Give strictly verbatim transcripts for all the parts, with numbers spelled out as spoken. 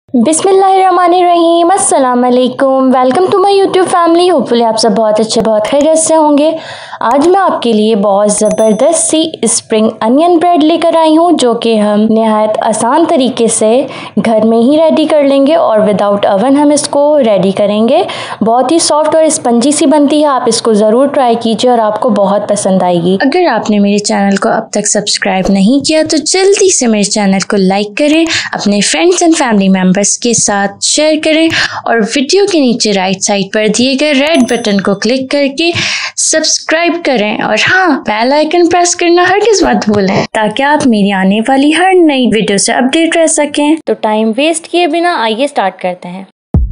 बिस्मिल्लाहिर्रहमानिर्रहीम, अस्सलाम वालेकुम। Welcome to my YouTube family. Hopefully आप सब बहुत अच्छे बहुत खैरियत से होंगे। आज मैं आपके लिए बहुत ज़बरदस्त सी स्प्रिंग अनियन ब्रेड लेकर आई हूँ, जो कि हम नहायत आसान तरीके से घर में ही रेडी कर लेंगे और विदाउट अवन हम इसको रेडी करेंगे। बहुत ही सॉफ्ट और स्पंजी सी बनती है। आप इसको ज़रूर ट्राई कीजिए और आपको बहुत पसंद आएगी। अगर आपने मेरे चैनल को अब तक सब्सक्राइब नहीं किया तो जल्दी से मेरे चैनल को लाइक करें, अपने फ्रेंड्स एंड फैमिली मेम्बर्स के साथ शेयर करें और वीडियो के नीचे राइट साइड पर दिए गए रेड बटन को क्लिक करके सब्सक्राइब करें और हाँ, बेल आइकन प्रेस करना हरगिज़ मत भूलें, ताकि आप मेरी आने वाली हर नई वीडियो से अपडेट रह सकें। तो टाइम वेस्ट किए बिना आइए स्टार्ट करते हैं।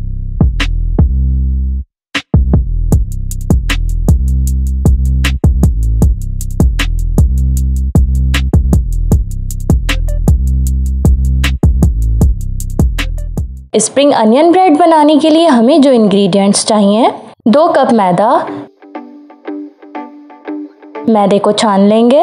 स्प्रिंग अनियन ब्रेड बनाने के लिए हमें जो इंग्रेडिएंट्स चाहिए, दो कप मैदा, मैदे को छान लेंगे।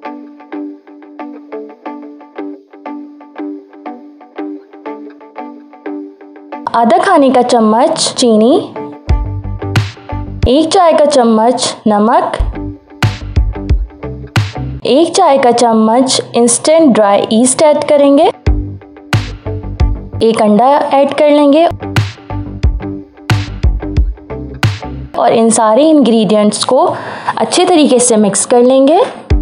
आधा खाने का चम्मच चीनी, एक चाय का चम्मच नमक, एक चाय का चम्मच इंस्टेंट ड्राई ईस्ट ऐड करेंगे, एक अंडा ऐड कर लेंगे और इन सारे इंग्रेडिएंट्स को अच्छे तरीके से मिक्स कर लेंगे।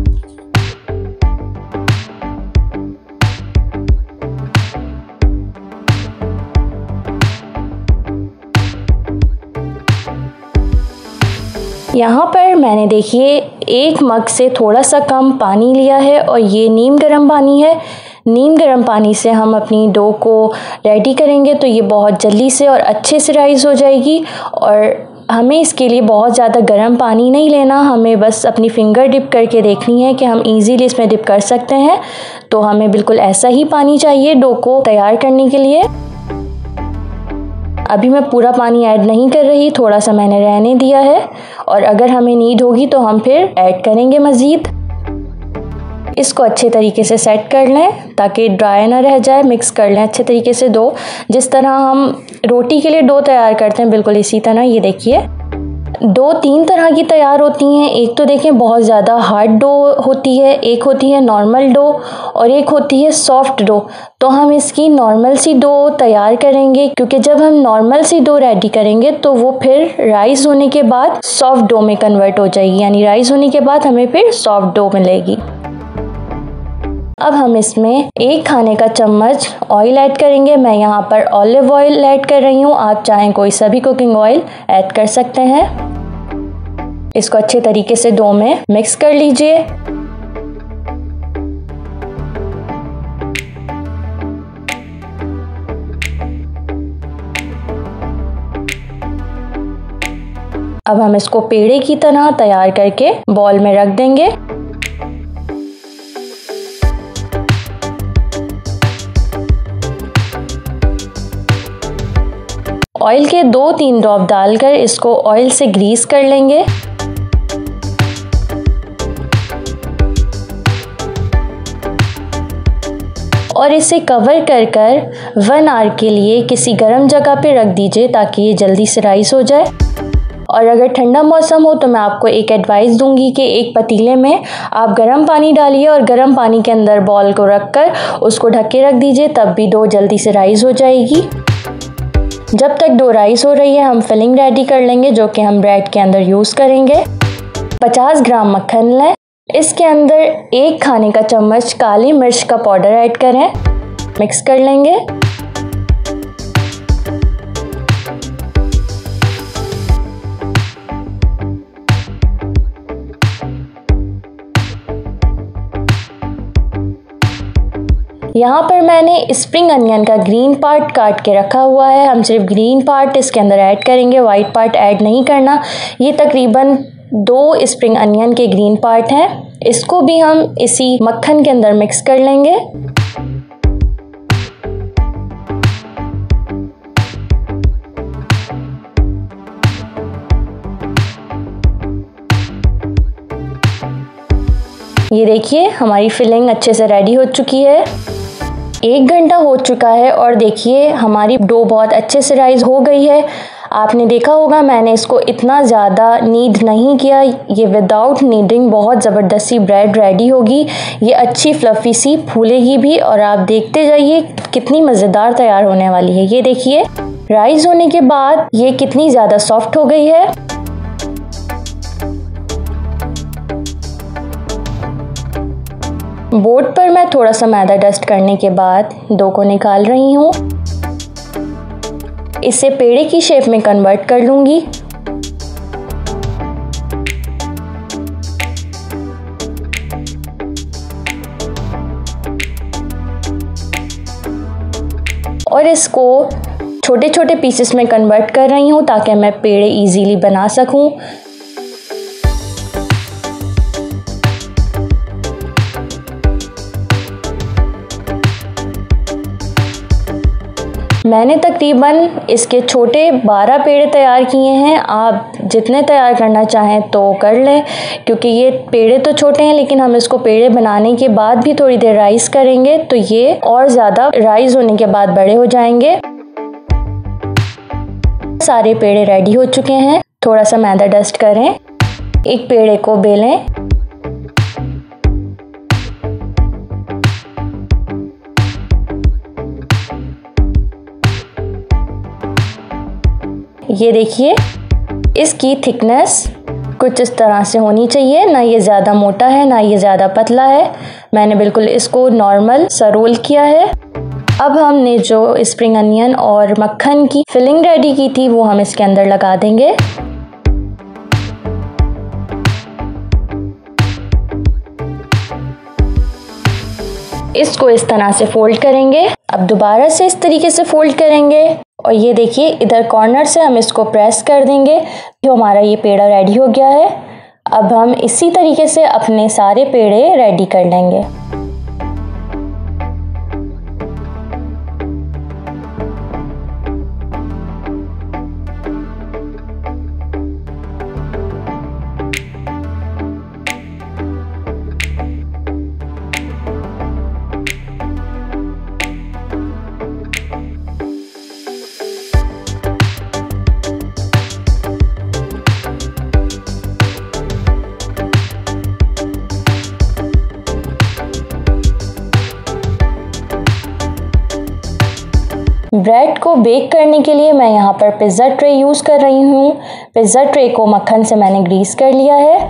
यहाँ पर मैंने देखिए एक मग से थोड़ा सा कम पानी लिया है और ये नीम गर्म पानी है। नीम गर्म पानी से हम अपनी डो को रेडी करेंगे तो ये बहुत जल्दी से और अच्छे से राइज़ हो जाएगी। और हमें इसके लिए बहुत ज़्यादा गर्म पानी नहीं लेना, हमें बस अपनी फिंगर डिप करके देखनी है कि हम इजीली इसमें डिप कर सकते हैं। तो हमें बिल्कुल ऐसा ही पानी चाहिए डो को तैयार करने के लिए। अभी मैं पूरा पानी ऐड नहीं कर रही, थोड़ा सा मैंने रहने दिया है और अगर हमें नीड होगी तो हम फिर ऐड करेंगे मज़ीद। इसको अच्छे तरीके से सेट कर लें ताकि ड्राई ना रह जाए। मिक्स कर लें अच्छे तरीके से डो, जिस तरह हम रोटी के लिए डो तैयार करते हैं बिल्कुल इसी तरह। ये देखिए डो तीन तरह की तैयार होती हैं। एक तो देखें बहुत ज़्यादा हार्ड डो होती है, एक होती है नॉर्मल डो और एक होती है सॉफ्ट डो। तो हम इसकी नॉर्मल सी डो तैयार करेंगे, क्योंकि जब हम नॉर्मल सी डो रेडी करेंगे तो वो फिर राइस होने के बाद सॉफ्ट डो में कन्वर्ट हो जाएगी, यानी राइस होने के बाद हमें फिर सॉफ्ट डो मिलेगी। अब हम इसमें एक खाने का चम्मच ऑयल ऐड करेंगे। मैं यहाँ पर ऑलिव ऑयल ऐड कर रही हूँ, आप चाहें कोई सा भी कुकिंग ऑयल ऐड कर सकते हैं। इसको अच्छे तरीके से डो में मिक्स कर लीजिए। अब हम इसको पेड़े की तरह तैयार करके बॉल में रख देंगे। ऑयल के दो तीन ड्रॉप डालकर इसको ऑयल से ग्रीस कर लेंगे। और इसे कवर कर कर वन आवर के लिए किसी गर्म जगह पे रख दीजिए ताकि ये जल्दी से राइस हो जाए। और अगर ठंडा मौसम हो तो मैं आपको एक एडवाइस दूंगी कि एक पतीले में आप गर्म पानी डालिए और गर्म पानी के अंदर बॉल को रखकर उसको ढक के रख दीजिए, तब भी डो जल्दी से राइस हो जाएगी। जब तक डो राइस हो रही है हम फिलिंग रेडी कर लेंगे, जो कि हम ब्रेड के अंदर यूज़ करेंगे। पचास ग्राम मक्खन लें, इसके अंदर एक खाने का चम्मच काली मिर्च का पाउडर ऐड करें, मिक्स कर लेंगे। यहाँ पर मैंने स्प्रिंग अनियन का ग्रीन पार्ट काट के रखा हुआ है, हम सिर्फ ग्रीन पार्ट इसके अंदर ऐड करेंगे, वाइट पार्ट ऐड नहीं करना। ये तकरीबन दो स्प्रिंग अनियन के ग्रीन पार्ट हैं। इसको भी हम इसी मक्खन के अंदर मिक्स कर लेंगे। ये देखिए हमारी फिलिंग अच्छे से रेडी हो चुकी है। एक घंटा हो चुका है और देखिए हमारी डो बहुत अच्छे से राइज हो गई है। आपने देखा होगा मैंने इसको इतना ज़्यादा नीड नहीं किया। ये विदाउट नीडिंग बहुत ज़बरदस्ती ब्रेड रेडी होगी। ये अच्छी फ्लफ़ी सी फूलेगी भी और आप देखते जाइए कितनी मज़ेदार तैयार होने वाली है। ये देखिए राइज होने के बाद ये कितनी ज़्यादा सॉफ्ट हो गई है। बोर्ड पर मैं थोड़ा सा मैदा डस्ट करने के बाद डो को निकाल रही हूँ। इसे पेड़े की शेप में कन्वर्ट कर लूँगी। और इसको छोटे छोटे पीसेस में कन्वर्ट कर रही हूँ ताकि मैं पेड़े इजीली बना सकूँ। मैंने तकरीबन इसके छोटे बारह पेड़े तैयार किए हैं। आप जितने तैयार करना चाहें तो कर लें, क्योंकि ये पेड़े तो छोटे हैं लेकिन हम इसको पेड़े बनाने के बाद भी थोड़ी देर राइस करेंगे तो ये और ज़्यादा राइस होने के बाद बड़े हो जाएंगे। सारे पेड़े रेडी हो चुके हैं। थोड़ा सा मैदा डस्ट करें, एक पेड़े को बेलें, ये देखिए इसकी थिकनेस कुछ इस तरह से होनी चाहिए, ना ये ज़्यादा मोटा है ना ये ज़्यादा पतला है। मैंने बिल्कुल इसको नॉर्मल सा रोल किया है। अब हमने जो स्प्रिंग अनियन और मक्खन की फिलिंग रेडी की थी वो हम इसके अंदर लगा देंगे। इसको इस तरह से फोल्ड करेंगे। अब दोबारा से इस तरीके से फोल्ड करेंगे और ये देखिए इधर कॉर्नर से हम इसको प्रेस कर देंगे तो हमारा ये पेड़ा रेडी हो गया है। अब हम इसी तरीके से अपने सारे पेड़े रेडी कर लेंगे। ब्रेड को बेक करने के लिए मैं यहाँ पर पिज़्ज़ा ट्रे यूज़ कर रही हूँ। पिज़्ज़ा ट्रे को मक्खन से मैंने ग्रीस कर लिया है।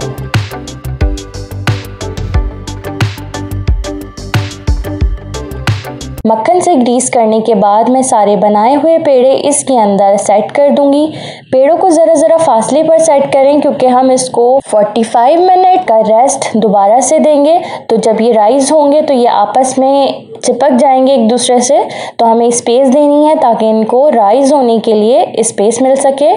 मक्खन से ग्रीस करने के बाद मैं सारे बनाए हुए पेड़े इसके अंदर सेट कर दूंगी। पेड़ों को ज़रा ज़रा फासले पर सेट करें क्योंकि हम इसको पैंतालीस मिनट का रेस्ट दोबारा से देंगे। तो जब ये राइज होंगे तो ये आपस में चिपक जाएंगे एक दूसरे से, तो हमें स्पेस देनी है ताकि इनको राइज होने के लिए स्पेस मिल सके।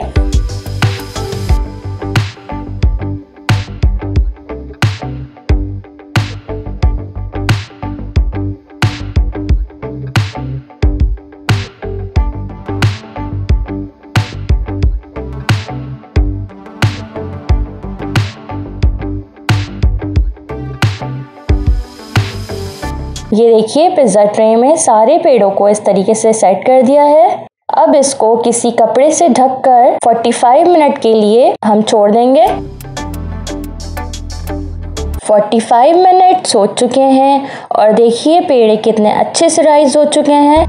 ये देखिए पिज़्ज़ा ट्रे में सारे पेड़ों को इस तरीके से सेट कर दिया है। अब इसको किसी कपड़े से ढककर पैंतालीस मिनट के लिए हम छोड़ देंगे। पैंतालीस मिनट हो चुके हैं और देखिए पेड़े कितने अच्छे से राइज हो चुके हैं।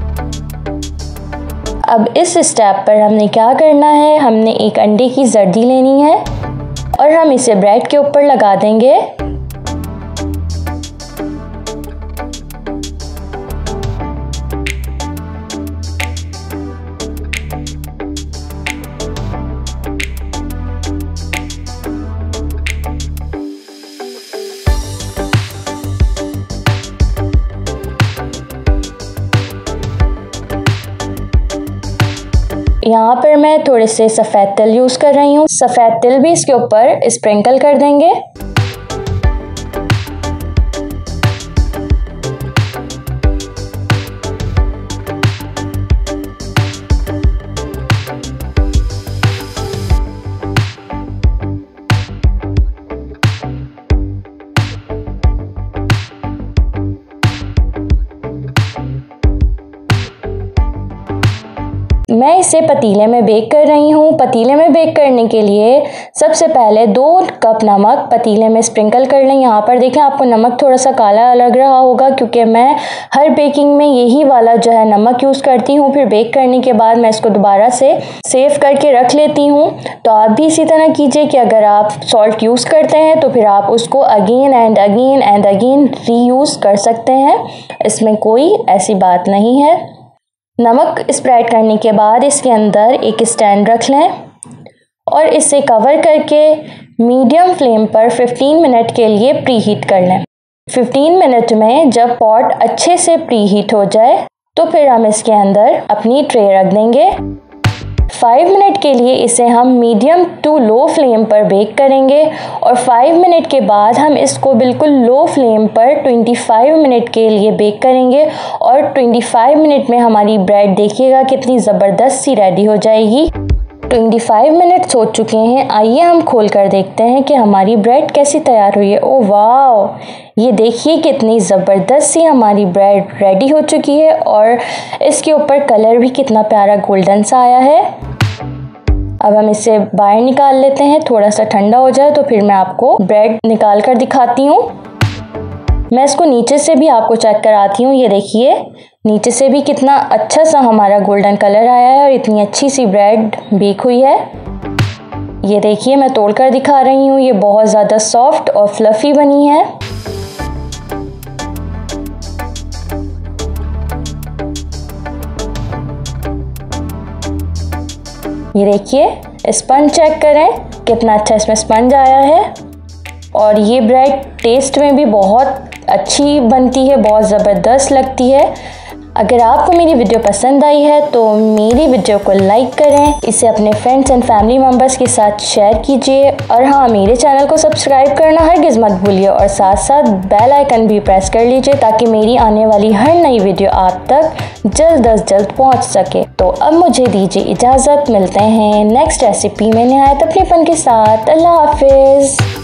अब इस स्टेप पर हमने क्या करना है, हमने एक अंडे की जर्दी लेनी है और हम इसे ब्रेड के ऊपर लगा देंगे। यहाँ पर मैं थोड़े से सफ़ेद तिल यूज़ कर रही हूँ। सफ़ेद तिल भी इसके ऊपर स्प्रिंकल कर देंगे। मैं इसे पतीले में बेक कर रही हूँ। पतीले में बेक करने के लिए सबसे पहले दो कप नमक पतीले में स्प्रिंकल कर लें। यहाँ पर देखें आपको नमक थोड़ा सा काला लग रहा होगा क्योंकि मैं हर बेकिंग में यही वाला जो है नमक यूज़ करती हूँ। फिर बेक करने के बाद मैं इसको दोबारा से सेव करके रख लेती हूँ। तो आप भी इसी तरह कीजिए कि अगर आप सॉल्ट यूज़ करते हैं तो फिर आप उसको again and again and again reuse कर सकते हैं, इसमें कोई ऐसी बात नहीं है। नमक स्प्रेड करने के बाद इसके अंदर एक स्टैंड रख लें और इसे कवर करके मीडियम फ्लेम पर पंद्रह मिनट के लिए प्री हीट कर लें। पंद्रह मिनट में जब पॉट अच्छे से प्री हीट हो जाए तो फिर हम इसके अंदर अपनी ट्रे रख देंगे। फाइव मिनट के लिए इसे हम मीडियम टू लो फ्लेम पर बेक करेंगे और फाइव मिनट के बाद हम इसको बिल्कुल लो फ्लेम पर पच्चीस मिनट के लिए बेक करेंगे और पच्चीस मिनट में हमारी ब्रेड देखिएगा कितनी ज़बरदस्त सी रेडी हो जाएगी। पच्चीस मिनट्स हो चुके हैं, आइए हम खोल कर देखते हैं कि हमारी ब्रेड कैसी तैयार हुई है। ओह वाह, ये देखिए कितनी ज़बरदस्त सी हमारी ब्रेड रेडी हो चुकी है और इसके ऊपर कलर भी कितना प्यारा गोल्डन सा आया है। अब हम इसे बाहर निकाल लेते हैं, थोड़ा सा ठंडा हो जाए तो फिर मैं आपको ब्रेड निकाल कर दिखाती हूँ। मैं इसको नीचे से भी आपको चेक कराती हूँ। ये देखिए नीचे से भी कितना अच्छा सा हमारा गोल्डन कलर आया है और इतनी अच्छी सी ब्रेड बेक हुई है। ये देखिए मैं तोड़ कर दिखा रही हूँ, ये बहुत ज़्यादा सॉफ्ट और फ्लफ़ी बनी है। ये देखिए स्पंज चेक करें कितना अच्छा इसमें स्पंज आया है और ये ब्रेड टेस्ट में भी बहुत अच्छी बनती है, बहुत ज़बरदस्त लगती है। अगर आपको मेरी वीडियो पसंद आई है तो मेरी वीडियो को लाइक करें, इसे अपने फ्रेंड्स एंड फैमिली मेम्बर्स के साथ शेयर कीजिए और हाँ, मेरे चैनल को सब्सक्राइब करना हरगिज़ मत भूलिए और साथ साथ बेल आइकन भी प्रेस कर लीजिए ताकि मेरी आने वाली हर नई वीडियो आप तक जल्द अज जल्द पहुंच सके। तो अब मुझे दीजिए इजाज़त, मिलते हैं नेक्स्ट रेसिपी में नहायत अपनेपन के साथ। अल्लाह हाफिज़।